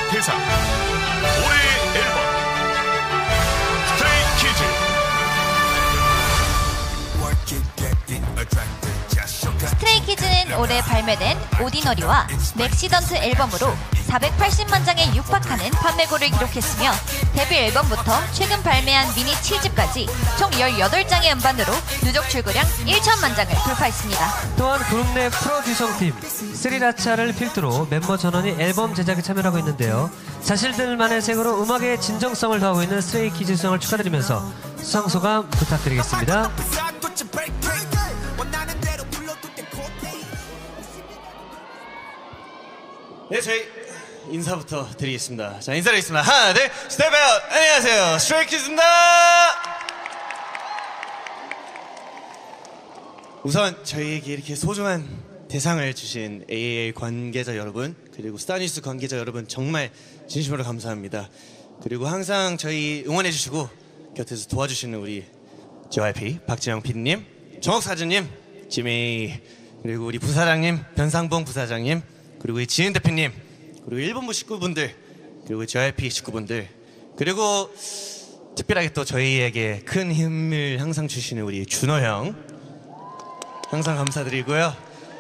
대상 올해의 앨범 스트레이키즈는 올해 발매된 오디너리와 맥시던트 앨범으로 480만 장에 육박하는 판매고를 기록했으며 데뷔 앨범부터 최근 발매한 미니 7집까지 총 18장의 음반으로 누적 출고량 1천만 장을 돌파했습니다. 또한 그룹 내 프로듀서팀 스리라차를 필두로 멤버 전원이 앨범 제작에 참여하고 있는데요. 자신들만의 색으로 음악의 진정성을 더하고 있는 스트레이키즈 수상을 축하드리면서 수상 소감 부탁드리겠습니다. 네, 저희 인사부터 드리겠습니다. 자, 인사드리겠습니다. 하나, 둘, 스텝 아웃! 안녕하세요, 스트레이키즈입니다! 우선 저희에게 이렇게 소중한 대상을 주신 AAA 관계자 여러분, 그리고 스타뉴스 관계자 여러분 정말 진심으로 감사합니다. 그리고 항상 저희 응원해주시고 곁에서 도와주시는 우리 JYP 박재영 PD님, 정옥사주님, 지메이, 그리고 우리 부사장님, 변상봉 부사장님, 그리고 이 지은 대표님, 그리고 일본부 식구분들, 그리고 JYP 식구분들, 그리고 특별하게 또 저희에게 큰 힘을 항상 주시는 우리 준호 형 항상 감사드리고요.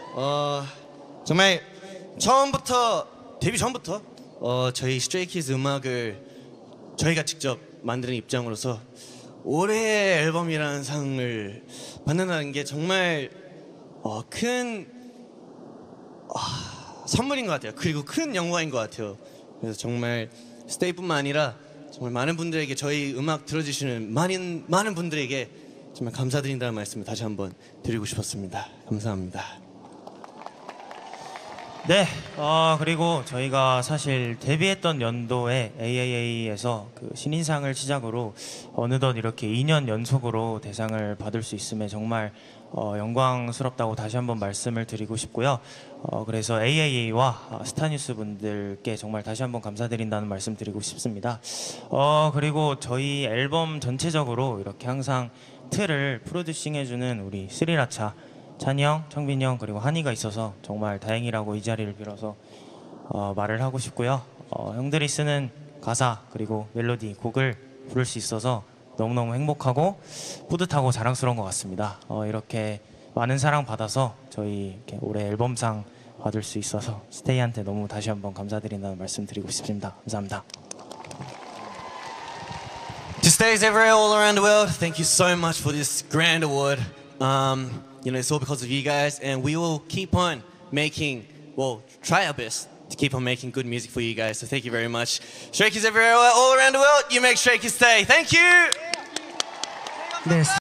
정말 처음부터 데뷔 전부터 저희 스트레이키즈 음악을 저희가 직접 만드는 입장으로서 올해의 앨범이라는 상을 받는다는 게 정말 큰 선물인 것 같아요. 그리고 큰 영광인 것 같아요. 그래서 정말 스테이뿐만 아니라 정말 많은 분들에게 저희 음악 들어주시는 많은 분들에게 정말 감사드린다는 말씀을 다시 한번 드리고 싶었습니다. 감사합니다. 네, 그리고 저희가 사실 데뷔했던 연도에 AAA에서 그 신인상을 시작으로 어느덧 이렇게 2년 연속으로 대상을 받을 수 있음에 정말 영광스럽다고 다시 한번 말씀을 드리고 싶고요. 그래서 AAA와 스타뉴스 분들께 정말 다시 한번 감사드린다는 말씀 드리고 싶습니다. 그리고 저희 앨범 전체적으로 이렇게 항상 틀을 프로듀싱해주는 우리 스리라차 찬이 형, 청빈이 형, 그리고 한이가 있어서 정말 다행이라고 이 자리를 빌어서 말을 하고 싶고요. 형들이 쓰는 가사 그리고 멜로디, 곡을 부를 수 있어서 너무너무 행복하고 뿌듯하고 자랑스러운 것 같습니다. 이렇게 많은 사랑 받아서 저희 이렇게 올해 앨범상 받을 수 있어서 스테이한테 너무 다시 한번 감사드린다는 말씀 드리고 싶습니다. 감사합니다. To stays everywhere all around the world, thank you so much for this grand award. You know, it's all because of you guys, and we will keep on making, well, try our best to keep on making good music for you guys. So thank you very much. Stray Kids everywhere, all around the world, you make Stray Kids stay. Thank you! 네.